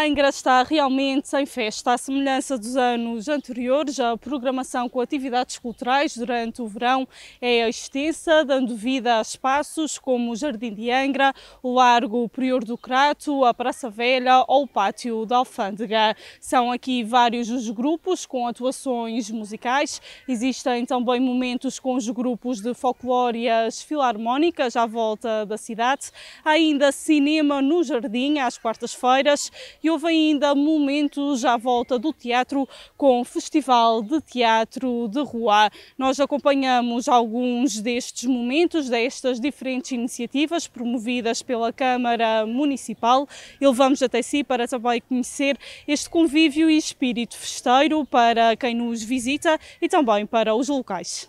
Angra está realmente em festa, à semelhança dos anos anteriores. A programação com atividades culturais durante o verão é extensa, dando vida a espaços como o Jardim de Angra, o Largo Prior do Crato, a Praça Velha ou o Pátio da Alfândega. São aqui vários os grupos com atuações musicais. Existem também momentos com os grupos de folclore e as filarmónicas à volta da cidade. Há ainda cinema no Jardim às quartas-feiras. E houve ainda momentos à volta do teatro com o Festival de Teatro de Rua. Nós acompanhamos alguns destes momentos, destas diferentes iniciativas promovidas pela Câmara Municipal e levamos até si para também conhecer este convívio e espírito festeiro para quem nos visita e também para os locais.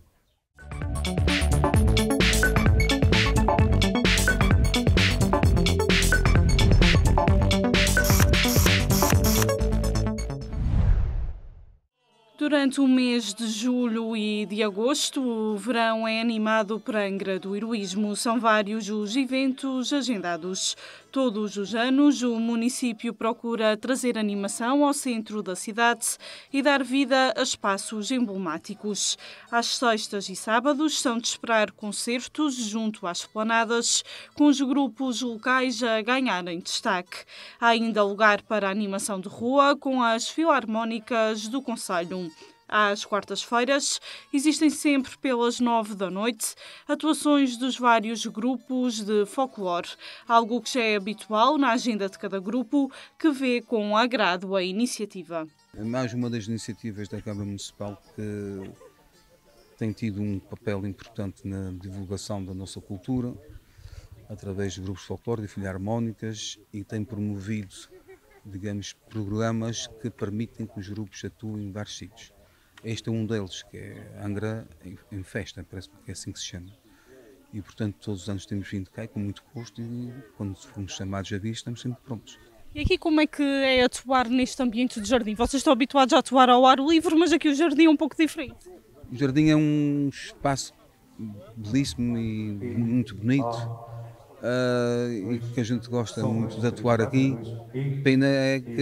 Durante o mês de julho e de agosto, o verão é animado por Angra do Heroísmo. São vários os eventos agendados. Todos os anos, o município procura trazer animação ao centro da cidade e dar vida a espaços emblemáticos. Às sextas e sábados são de esperar concertos junto às esplanadas, com os grupos locais a ganharem destaque. Há ainda lugar para a animação de rua com as filarmónicas do concelho. Às quartas-feiras existem sempre pelas 9 da noite atuações dos vários grupos de folclore, algo que já é habitual na agenda de cada grupo, que vê com agrado a iniciativa. É mais uma das iniciativas da Câmara Municipal que tem tido um papel importante na divulgação da nossa cultura, através de grupos de folclore, de filarmónicas, e tem promovido, digamos, programas que permitem que os grupos atuem em vários sítios. Este é um deles, que é Angra em Festa, parece que é assim que se chama. E, portanto, todos os anos temos vindo cá com muito gosto e, quando fomos chamados a vir, estamos sempre prontos. E aqui como é que é atuar neste ambiente de jardim? Vocês estão habituados a atuar ao ar livre, mas aqui o jardim é um pouco diferente. O jardim é um espaço belíssimo e muito bonito, e que a gente gosta muito de atuar aqui. Pena é que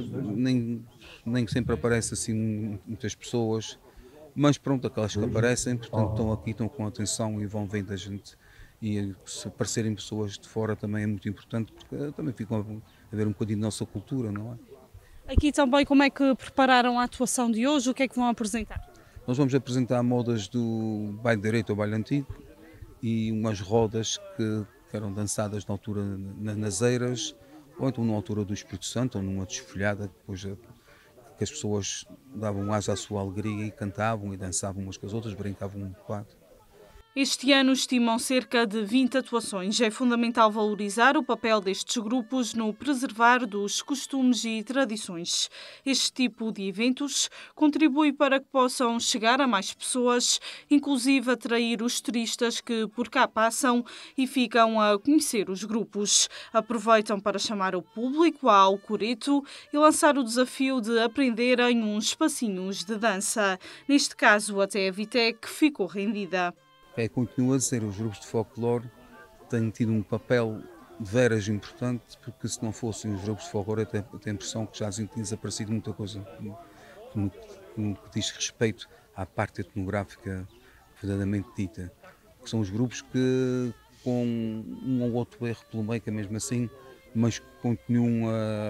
nem sempre aparece assim muitas pessoas, mas pronto, aquelas que aparecem, portanto estão aqui, estão com atenção e vão vendo a gente. E se aparecerem pessoas de fora também é muito importante, porque também ficam a ver um bocadinho da nossa cultura, não é? Aqui também como é que prepararam a atuação de hoje? O que é que vão apresentar? Nós vamos apresentar modas do baile direito ao baile antigo e umas rodas que eram dançadas na altura nas eiras, ou então na altura do Espírito Santo, ou numa desfolhada, depois que as pessoas davam asa à sua alegria e cantavam e dançavam umas com as outras, brincavam um bocado. Este ano estimam cerca de 20 atuações. É fundamental valorizar o papel destes grupos no preservar dos costumes e tradições. Este tipo de eventos contribui para que possam chegar a mais pessoas, inclusive atrair os turistas que por cá passam e ficam a conhecer os grupos. Aproveitam para chamar o público ao coreto e lançar o desafio de aprenderem uns passinhos de dança. Neste caso, até a Vitec ficou rendida. Continua a ser, os grupos de folclore têm tido um papel veras importante, porque se não fossem os grupos de folclore, eu tenho a impressão que já tinha desaparecido muita coisa no que diz respeito à parte etnográfica verdadeiramente dita. Que são os grupos que, com um ou outro erro pelo meio, que é mesmo assim, mas continuam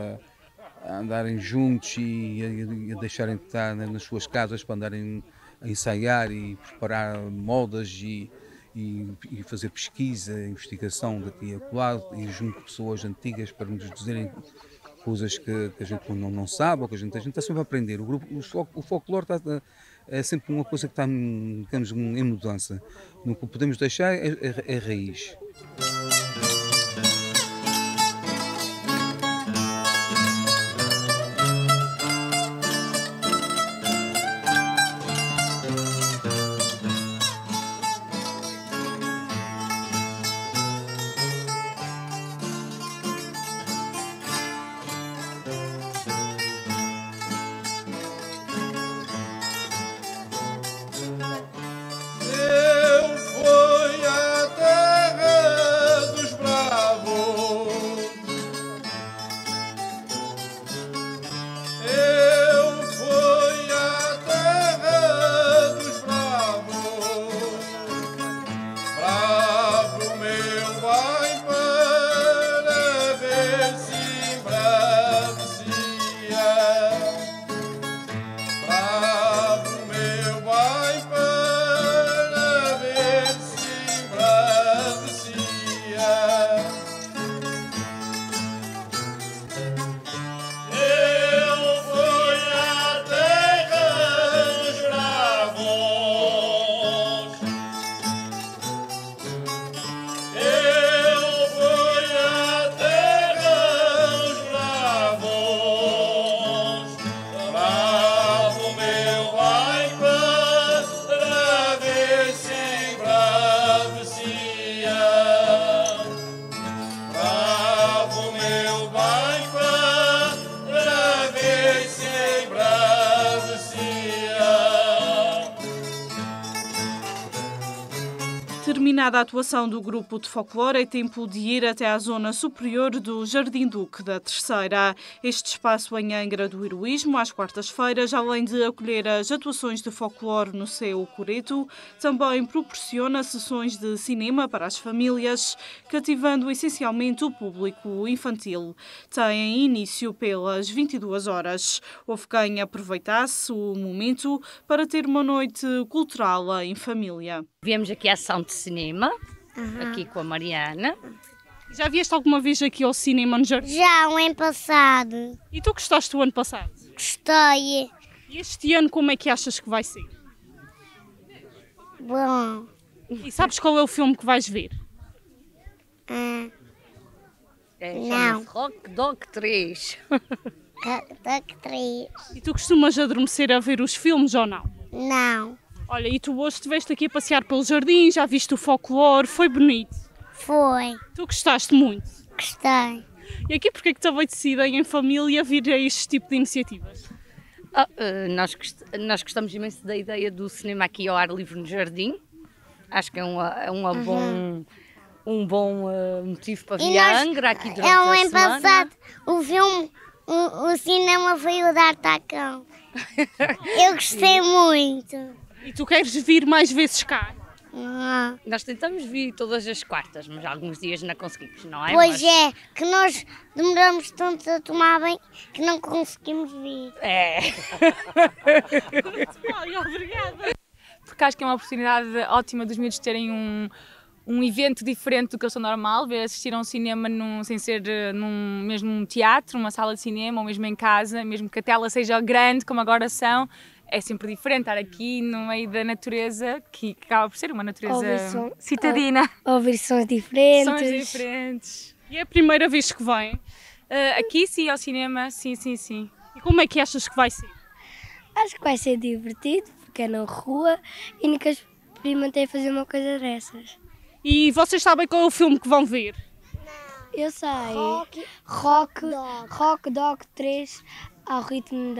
a andarem juntos e a deixarem de estar nas suas casas para andarem a ensaiar e preparar modas e fazer pesquisa, investigação daqui a acolá, e junto de pessoas antigas para nos dizerem coisas que a gente não sabe, ou que a gente está sempre a aprender. O folclore é sempre uma coisa que está, digamos, em mudança. O que podemos deixar é raiz. Terminada a atuação do grupo de folclore, é tempo de ir até à zona superior do Jardim Duque da Terceira. Este espaço em Angra do Heroísmo, às quartas-feiras, além de acolher as atuações de folclore no seu coreto, também proporciona sessões de cinema para as famílias, cativando essencialmente o público infantil. Tem início pelas 22 horas. Houve quem aproveitasse o momento para ter uma noite cultural em família. Viemos aqui à sessão de cinema, aqui com a Mariana. Já vieste alguma vez aqui ao cinema no Jardim? Já, o ano passado. E tu gostaste do ano passado? Gostei. E este ano como é que achas que vai ser? Bom. E sabes qual é o filme que vais ver? Não. Rock Dog 3. Duck 3. E tu costumas adormecer a ver os filmes ou não? Não. Olha, e tu hoje estiveste aqui a passear pelo jardim, já viste o folclore, foi bonito. Foi. Tu gostaste muito. Gostei. E aqui porque é que também decidem em família vir a este tipo de iniciativas? Nós gostamos imenso da ideia do cinema aqui ao ar livre no jardim. Acho que é um bom motivo para vir a Angra aqui durante a ano semana. passado, o filme, o cinema foi o D'Artagnan. Eu gostei muito. E tu queres vir mais vezes cá? Nós tentamos vir todas as quartas, mas alguns dias não conseguimos, não é? Pois é, que nós demoramos tanto a tomar banho que não conseguimos vir. É. Ai, obrigada. Porque acho que é uma oportunidade ótima dos miúdos terem um evento diferente do que eu sou normal, ver assistir a um cinema sem ser mesmo um teatro, uma sala de cinema, ou mesmo em casa, mesmo que a tela seja grande como agora são. É sempre diferente estar aqui no meio da natureza, que acaba por ser uma natureza citadina. Ouvir sons diferentes. Sons diferentes. E é a primeira vez que vem? Aqui sim, ao cinema, sim. E como é que achas que vai ser? Acho que vai ser divertido, porque é na rua e nunca experimentei fazer uma coisa dessas. E vocês sabem qual é o filme que vão ver? Eu sei. Rock Dog 3 ao ritmo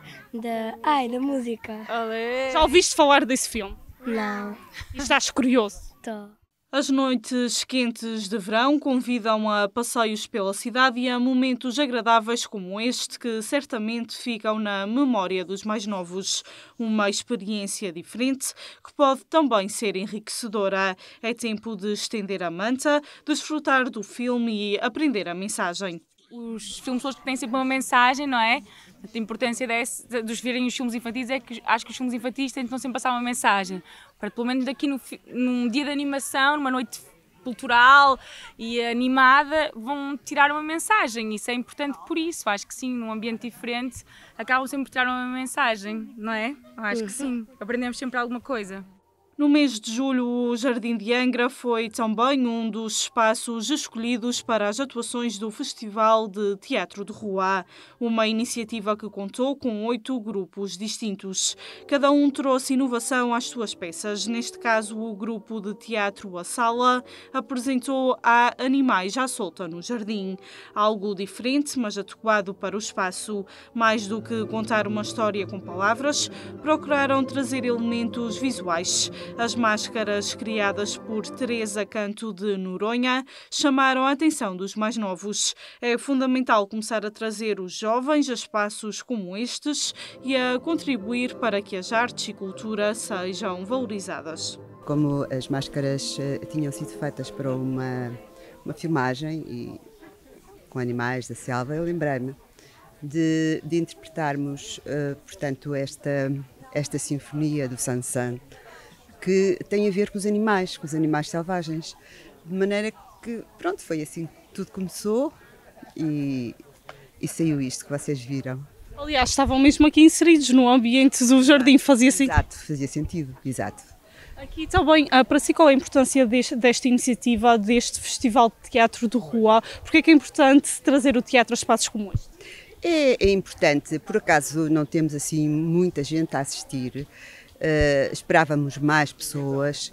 da música. Já ouviste falar desse filme? Não. E estás curioso? Tô. As noites quentes de verão convidam a passeios pela cidade e a momentos agradáveis como este que certamente ficam na memória dos mais novos. Uma experiência diferente que pode também ser enriquecedora. É tempo de estender a manta, desfrutar do filme e aprender a mensagem. Os filmes todos têm sempre uma mensagem, não é? A importância de os verem os filmes infantis é que acho que os filmes infantis tentam sempre passar uma mensagem. Para pelo menos daqui num dia de animação, numa noite cultural e animada, vão tirar uma mensagem. Isso é importante por isso. Acho que sim, num ambiente diferente, acabam sempre por tirar uma mensagem, não é? Eu acho que sim. Aprendemos sempre alguma coisa. No mês de julho, o Jardim de Angra foi também um dos espaços escolhidos para as atuações do Festival de Teatro de Rua, uma iniciativa que contou com 8 grupos distintos. Cada um trouxe inovação às suas peças. Neste caso, o grupo de teatro A Sala apresentou a Animais à Solta no Jardim. Algo diferente, mas adequado para o espaço. Mais do que contar uma história com palavras, procuraram trazer elementos visuais. As máscaras criadas por Teresa Canto de Noronha chamaram a atenção dos mais novos. É fundamental começar a trazer os jovens a espaços como estes e a contribuir para que as artes e cultura sejam valorizadas. Como as máscaras tinham sido feitas para uma filmagem e com animais da selva, eu lembrei-me de interpretarmos, portanto, esta sinfonia do Sansan, que tem a ver com os animais selvagens. De maneira que, pronto, foi assim que tudo começou e saiu isto que vocês viram. Aliás, estavam mesmo aqui inseridos no ambiente do jardim, fazia sentido. Exato, fazia sentido, exato. Aqui também, para si, qual é a importância desta iniciativa, deste Festival de Teatro de Rua? Porque é que é importante trazer o teatro a espaços como este? É importante, por acaso não temos assim muita gente a assistir. Esperávamos mais pessoas,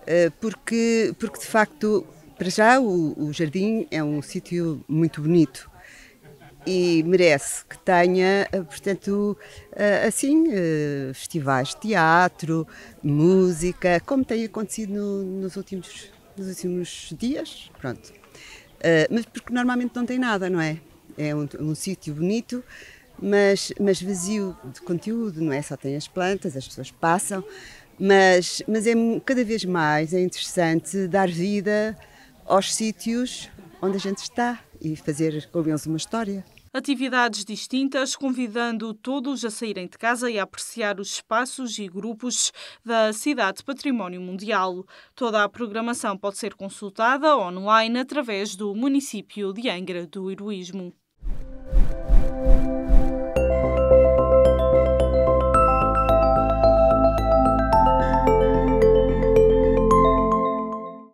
porque de facto, para já, o jardim é um sítio muito bonito e merece que tenha, portanto, assim, festivais de teatro, música, como tem acontecido nos últimos dias, pronto. Mas porque normalmente não tem nada, não é? É um sítio bonito, mas vazio de conteúdo, não é? Só tem as plantas, as pessoas passam, mas cada vez mais é interessante dar vida aos sítios onde a gente está e fazer com eles uma história. Atividades distintas, convidando todos a saírem de casa e a apreciar os espaços e grupos da Cidade Património Mundial. Toda a programação pode ser consultada online através do município de Angra do Heroísmo.